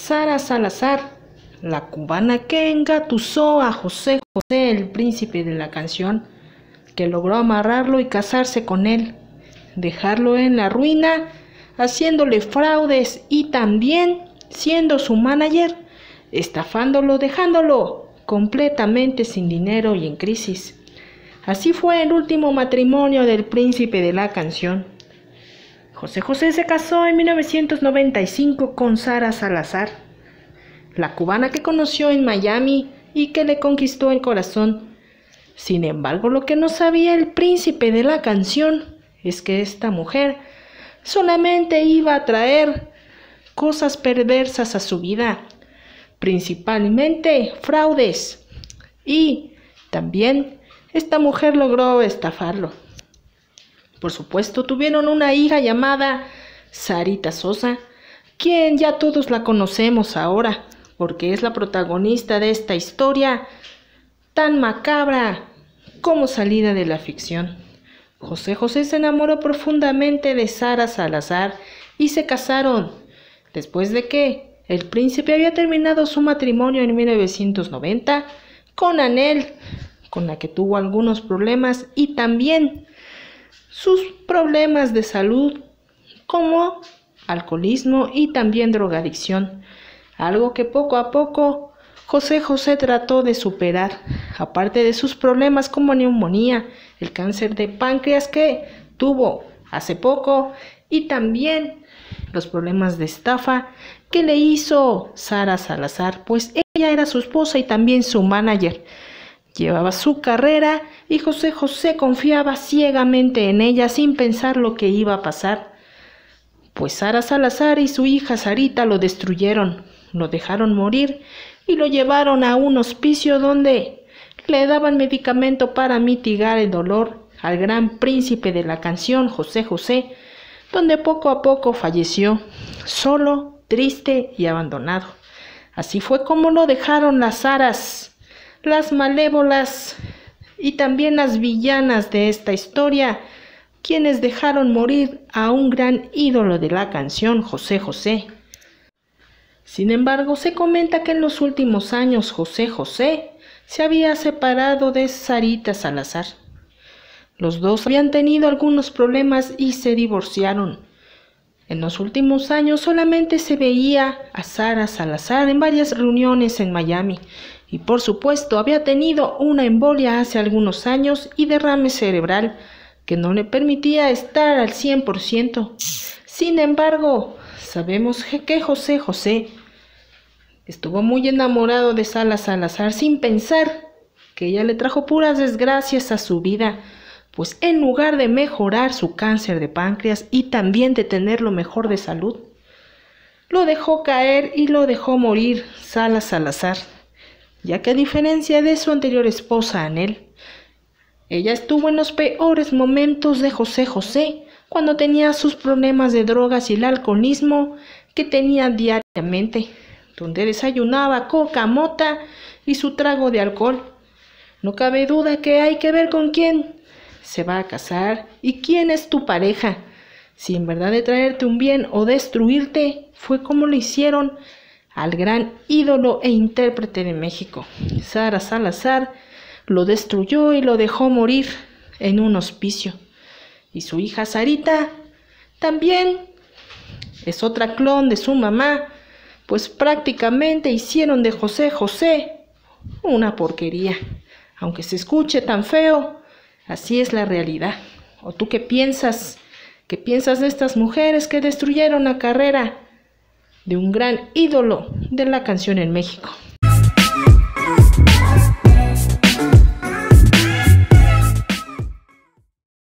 Sara Salazar, la cubana que engatusó a José José, el príncipe de la canción, que logró amarrarlo y casarse con él, dejarlo en la ruina, haciéndole fraudes y también siendo su manager, estafándolo, dejándolo completamente sin dinero y en crisis. Así fue el último matrimonio del príncipe de la canción. José José se casó en 1995 con Sara Salazar, la cubana que conoció en Miami y que le conquistó el corazón. Sin embargo, lo que no sabía el príncipe de la canción es que esta mujer solamente iba a traer cosas perversas a su vida, principalmente fraudes, y también esta mujer logró estafarlo. Por supuesto, tuvieron una hija llamada Sarita Sosa, quien ya todos la conocemos ahora, porque es la protagonista de esta historia tan macabra como salida de la ficción. José José se enamoró profundamente de Sara Salazar y se casaron, después de que el príncipe había terminado su matrimonio en 1990 con Anel, con la que tuvo algunos problemas y también sus problemas de salud como alcoholismo y también drogadicción, algo que poco a poco José José trató de superar, aparte de sus problemas como neumonía, el cáncer de páncreas que tuvo hace poco y también los problemas de estafa que le hizo Sara Salazar, pues ella era su esposa y también su manager. Llevaba su carrera y José José confiaba ciegamente en ella sin pensar lo que iba a pasar. Pues Sara Salazar y su hija Sarita lo destruyeron, lo dejaron morir y lo llevaron a un hospicio donde le daban medicamento para mitigar el dolor al gran príncipe de la canción, José José, donde poco a poco falleció, solo, triste y abandonado. Así fue como lo dejaron las Saras, las malévolas y también las villanas de esta historia, quienes dejaron morir a un gran ídolo de la canción, José José. Sin embargo, se comenta que en los últimos años José José se había separado de Sarita Salazar. Los dos habían tenido algunos problemas y se divorciaron. En los últimos años solamente se veía a Sara Salazar en varias reuniones en Miami y por supuesto había tenido una embolia hace algunos años y derrame cerebral que no le permitía estar al 100%. Sin embargo, sabemos que José José estuvo muy enamorado de Sara Salazar sin pensar que ella le trajo puras desgracias a su vida, pues en lugar de mejorar su cáncer de páncreas y también de tener lo mejor de salud, lo dejó caer y lo dejó morir Sara Salazar, ya que a diferencia de su anterior esposa Anel, ella estuvo en los peores momentos de José José, cuando tenía sus problemas de drogas y el alcoholismo que tenía diariamente, donde desayunaba coca, mota y su trago de alcohol. No cabe duda que hay que ver con quién se va a casar y quién es tu pareja, si en verdad de traerte un bien o destruirte, fue como lo hicieron al gran ídolo e intérprete de México. Sara Salazar lo destruyó y lo dejó morir en un hospicio. Y su hija Sarita también es otra clon de su mamá, pues prácticamente hicieron de José José una porquería. Aunque se escuche tan feo, así es la realidad. ¿O tú qué piensas? ¿Qué piensas de estas mujeres que destruyeron la carrera de un gran ídolo de la canción en México?